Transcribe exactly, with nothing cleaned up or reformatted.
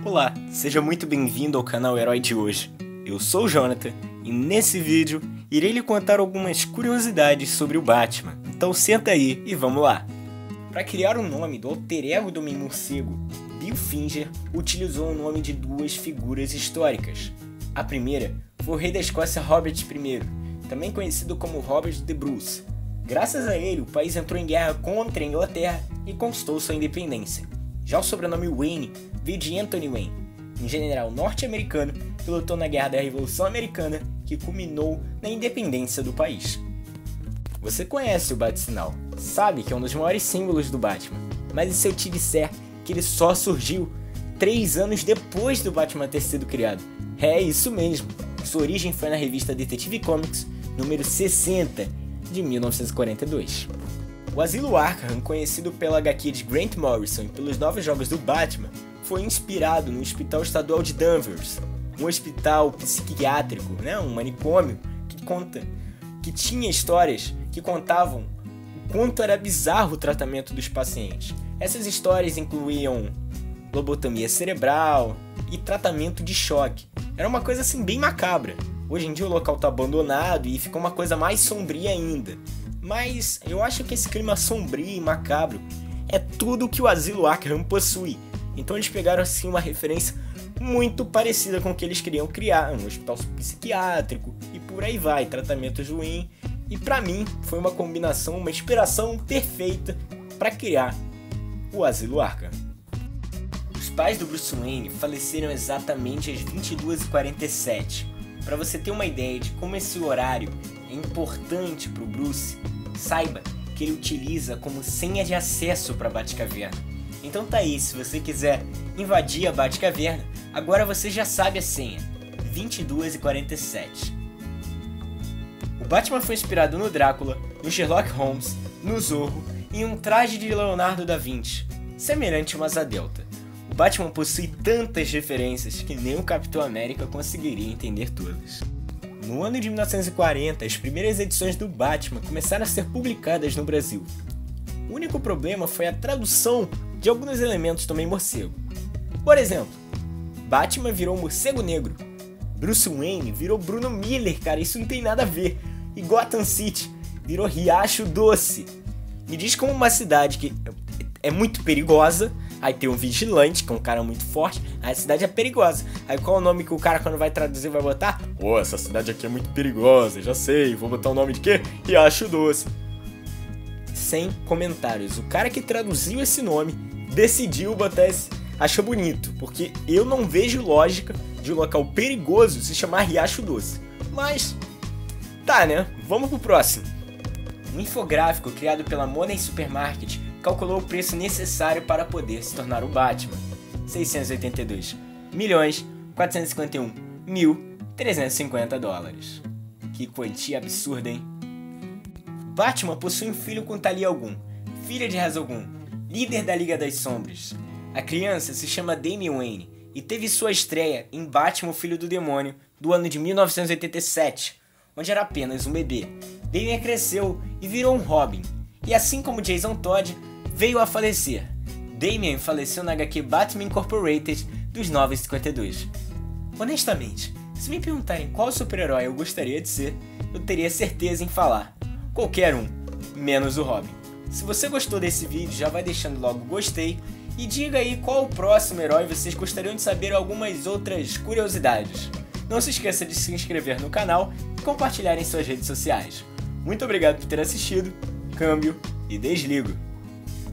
Olá, seja muito bem-vindo ao canal Herói de hoje. Eu sou o Jonathan e nesse vídeo irei lhe contar algumas curiosidades sobre o Batman. Então senta aí e vamos lá. Para criar o nome do alter ego do Homem-Morcego, Bill Finger utilizou o nome de duas figuras históricas. A primeira foi o rei da Escócia Robert I, também conhecido como Robert the Bruce. Graças a ele, o país entrou em guerra contra a Inglaterra e conquistou sua independência. Já o sobrenome Wayne veio de Anthony Wayne, um general norte-americano que lutou na Guerra da Revolução Americana, que culminou na independência do país. Você conhece o bate-sinal, sabe que é um dos maiores símbolos do Batman, mas e se eu te disser que ele só surgiu três anos depois do Batman ter sido criado? É isso mesmo, sua origem foi na revista Detective Comics número sessenta, de mil novecentos e quarenta e dois. O Asilo Arkham, conhecido pela agá quê de Grant Morrison e pelos novos jogos do Batman, foi inspirado no Hospital Estadual de Danvers, um hospital psiquiátrico, né, um manicômio que conta, que tinha histórias que contavam o quanto era bizarro o tratamento dos pacientes. Essas histórias incluíam lobotomia cerebral e tratamento de choque. Era uma coisa assim bem macabra. Hoje em dia o local está abandonado e ficou uma coisa mais sombria ainda. Mas eu acho que esse clima sombrio e macabro é tudo que o Asilo Arkham possui. Então eles pegaram assim uma referência muito parecida com o que eles queriam criar, um hospital psiquiátrico e por aí vai, tratamento ruim. E pra mim foi uma combinação, uma inspiração perfeita para criar o Asilo Arkham. Os pais do Bruce Wayne faleceram exatamente às vinte e duas e quarenta e sete. Para você ter uma ideia de como esse horário é importante para o Bruce, saiba que ele utiliza como senha de acesso para a Batcaverna. Então tá aí, se você quiser invadir a Batcaverna, agora você já sabe a senha, vinte e duas e quarenta e sete. O Batman foi inspirado no Drácula, no Sherlock Holmes, no Zorro e em um traje de Leonardo da Vinci, semelhante a uma asa delta. O Batman possui tantas referências que nem o Capitão América conseguiria entender todas. No ano de mil novecentos e quarenta, as primeiras edições do Batman começaram a ser publicadas no Brasil. O único problema foi a tradução de alguns elementos do Homem-Morcego. Por exemplo, Batman virou Morcego Negro, Bruce Wayne virou Bruno Miller, cara, isso não tem nada a ver, e Gotham City virou Riacho Doce. Me diz como uma cidade que é muito perigosa, aí tem um vigilante, que é um cara muito forte, aí a cidade é perigosa. Aí qual é o nome que o cara, quando vai traduzir, vai botar? Pô, essa cidade aqui é muito perigosa, já sei, vou botar o nome de quê? Riacho Doce. Sem comentários, o cara que traduziu esse nome decidiu botar esse... Achou bonito, porque eu não vejo lógica de um local perigoso se chamar Riacho Doce. Mas, tá né, vamos pro próximo. Um infográfico criado pela Money Supermarket calculou o preço necessário para poder se tornar o Batman. seiscentos e oitenta e dois milhões quatrocentos e cinquenta e um mil trezentos e cinquenta dólares. Que quantia absurda, hein? Batman possui um filho com Talia al Ghul, filha de Ra's al Ghul, líder da Liga das Sombras. A criança se chama Damian Wayne e teve sua estreia em Batman, o Filho do Demônio, do ano de mil novecentos e oitenta e sete, onde era apenas um bebê. Damian cresceu e virou um Robin, e assim como Jason Todd, veio a falecer. Damian faleceu na agá quê Batman Incorporated dos novecentos e cinquenta e dois. Honestamente, se me perguntarem qual super-herói eu gostaria de ser, eu teria certeza em falar qualquer um, menos o Robin. Se você gostou desse vídeo, já vai deixando logo o gostei e diga aí qual o próximo herói vocês gostariam de saber algumas outras curiosidades. Não se esqueça de se inscrever no canal e compartilhar em suas redes sociais. Muito obrigado por ter assistido, câmbio e desligo!